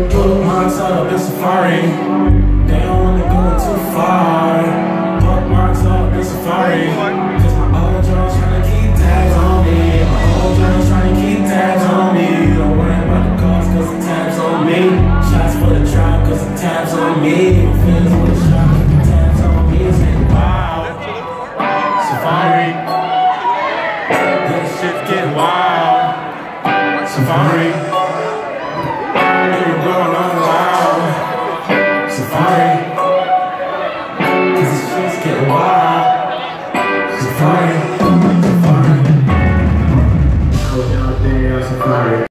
Bookmarks all up in Safari. They don't wanna go too far. Bookmarks all up in Safari. Cause my old Jones tryna keep tabs on me. My old Jones tryna keep tabs on me. Don't worry about the cost cause the tabs on me. Shots for the trial cause the tabs on me. My friends with the shot cause the tabs on me. It's getting wild. Safari. This shit's getting wild. Safari.